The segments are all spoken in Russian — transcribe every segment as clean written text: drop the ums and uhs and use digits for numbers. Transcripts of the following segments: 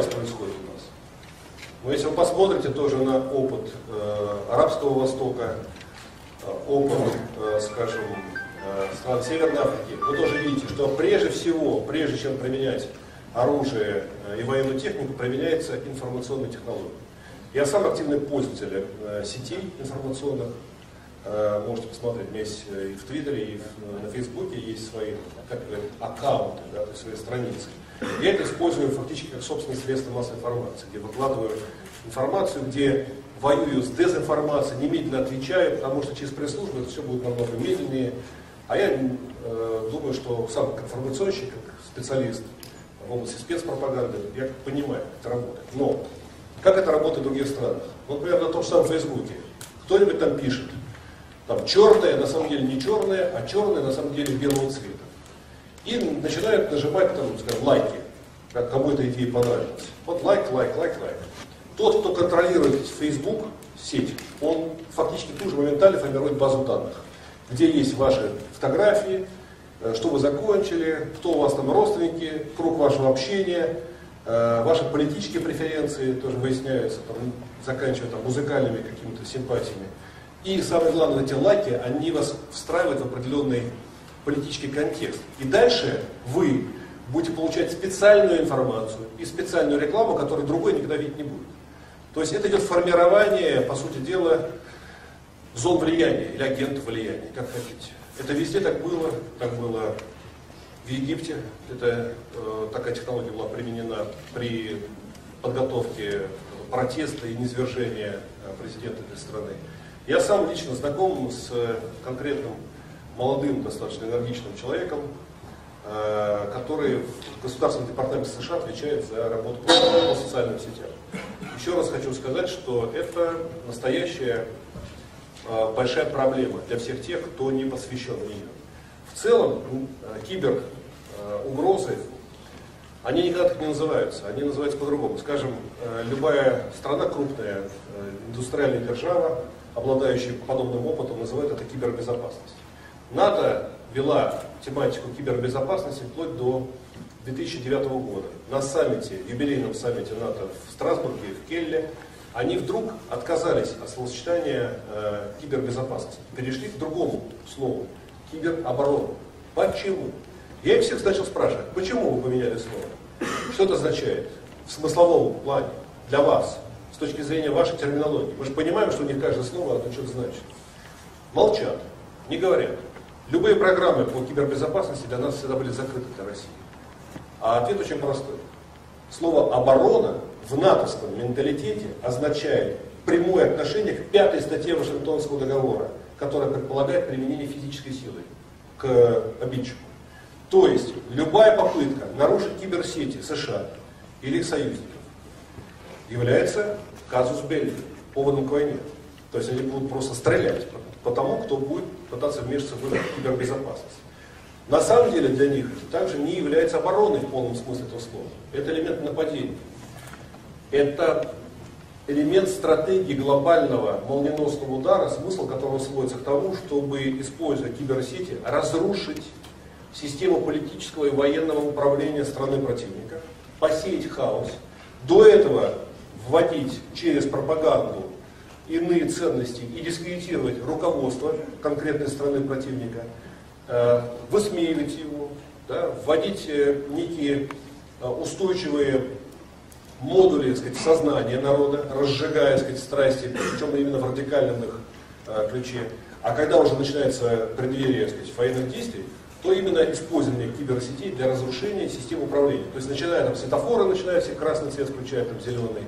сейчас происходит у нас. Но если вы посмотрите тоже на опыт Арабского Востока, опыт, скажем, стран Северной Африки, вы тоже видите, что прежде всего, прежде чем применять оружие и военную технику, применяется информационная технология. Я сам активный пользователь сетей информационных. Можете посмотреть, у меня есть и в Твиттере, и на Фейсбуке есть свои аккаунты, да, то есть свои страницы. Я это использую фактически как собственное средство массовой информации, где выкладываю информацию, где воюю с дезинформацией, немедленно отвечаю, потому что через пресс-службу это все будет намного медленнее. А я думаю, что сам как информационщик, как специалист в области спецпропаганды, я понимаю, как это работает. Но как это работает в других странах? Вот, например, на том же самом Фейсбуке. Кто-нибудь там пишет, там черное на самом деле не черное, а черное на самом деле белого цвета. И начинают нажимать там, скажем, лайки, как кому эта идея понравилась. Вот лайк. Тот, кто контролирует Facebook, сеть, он фактически тут же моментально формирует базу данных, где есть ваши фотографии, что вы закончили, кто у вас там родственники, круг вашего общения, ваши политические преференции тоже выясняются, там, заканчивая там, музыкальными какими-то симпатиями. И самое главное, эти лайки, они вас встраивают в определенный политический контекст. И дальше вы будете получать специальную информацию и специальную рекламу, которую другой никогда видеть не будет. То есть это идет формирование, по сути дела, зон влияния или агентов влияния, как хотите. Это везде так было в Египте. Такая технология была применена при подготовке протеста и низвержения президента этой страны. Я сам лично знаком с конкретным молодым, достаточно энергичным человеком, который в Государственном департаменте США отвечает за работу по социальным сетям. Еще раз хочу сказать, что это настоящая большая проблема для всех тех, кто не посвящен в нее. В целом, киберугрозы, они никогда так не называются, они называются по-другому. Скажем, любая страна крупная, индустриальная держава, обладающая подобным опытом, называют это кибербезопасность. НАТО вела тематику кибербезопасности вплоть до 2009 года. На саммите, юбилейном саммите НАТО в Страсбурге, в Кельне, они вдруг отказались от словосочетания кибербезопасности. Перешли к другому слову – кибероборона. Почему? Я их всех начал спрашивать, почему вы поменяли слово? Что это означает в смысловом плане для вас, с точки зрения вашей терминологии? Мы же понимаем, что у них каждое слово одно что-то значит. Молчат, не говорят. Любые программы по кибербезопасности для нас всегда были закрыты для России. А ответ очень простой. Слово «оборона» в натовском менталитете означает прямое отношение к 5-й статье Вашингтонского договора, которая предполагает применение физической силы к обидчику. То есть любая попытка нарушить киберсети США или их союзников является казус белли, поводом к войне. То есть они будут просто стрелять по тому, кто будет пытаться вмешиваться в кибербезопасность. На самом деле для них это также не является обороной в полном смысле этого слова. Это элемент нападения. Это элемент стратегии глобального молниеносного удара, смысл которого сводится к тому, чтобы, используя киберсети, разрушить систему политического и военного управления страны противника, посеять хаос, до этого вводить через пропаганду иные ценности и дискредитировать руководство конкретной страны противника, высмеивать его, да, вводить некие устойчивые модули, так сказать, сознания народа, разжигая, так сказать, страсти, причем именно в радикальном их ключе. А когда уже начинается преддверие, так сказать, военных действий, то именно использование киберсетей для разрушения системы управления. То есть начиная там светофоры, начинается красный цвет, включая там зеленый,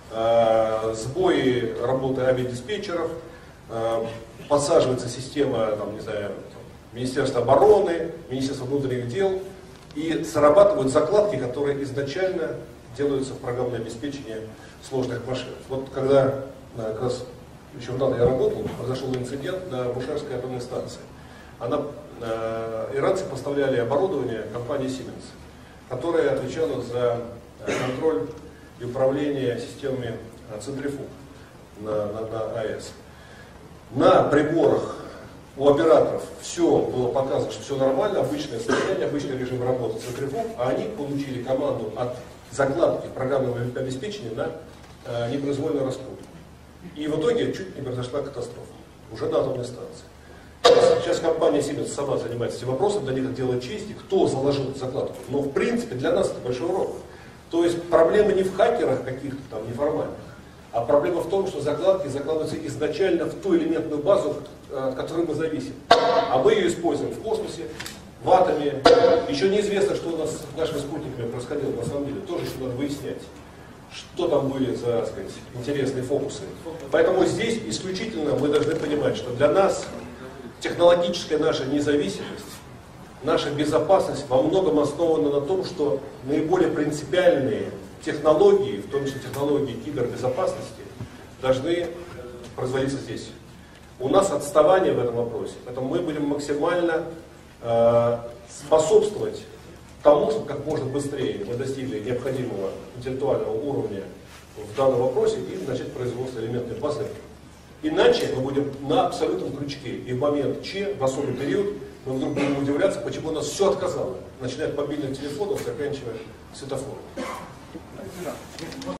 сбои работы авиадиспетчеров, подсаживается система, там, не знаю, Министерства обороны, Министерства внутренних дел, и срабатывают закладки, которые изначально делаются в программное обеспечение сложных машин. Вот когда как раз еще в НАТО я работал, произошел инцидент на Бушерской атомной станции. Иранцы поставляли оборудование компании Siemens, которая отвечала за контроль и управление системами центрифуг на АЭС. На приборах у операторов все было показано, что все нормально, обычное состояние, обычный режим работы центрифуг, а они получили команду от закладки программного обеспечения на непроизвольный расход. И в итоге чуть не произошла катастрофа, уже на атомной станции. Сейчас компания Siemens сама занимается этим вопросом, для них это делает честь, и кто заложил закладку. Но в принципе для нас это большой урок. То есть проблема не в хакерах каких-то там неформальных, а проблема в том, что закладки закладываются изначально в ту элементную базу, от которой мы зависим. А мы ее используем в космосе, в атоме. Еще неизвестно, что у нас с нашими спутниками происходило на самом деле. Тоже еще надо выяснять, что там были за, так сказать, интересные фокусы. Поэтому здесь исключительно мы должны понимать, что для нас технологическая наша независимость, наша безопасность во многом основана на том, что наиболее принципиальные технологии, в том числе технологии кибербезопасности, должны производиться здесь. У нас отставание в этом вопросе, поэтому мы будем максимально способствовать тому, чтобы как можно быстрее мы достигли необходимого интеллектуального уровня в данном вопросе и начать производство элементной базы. Иначе мы будем на абсолютном крючке, и в момент Ч, в особый период, мы вдруг будем удивляться, почему у нас все отказало, начиная от мобильных телефонов, заканчивая светофором.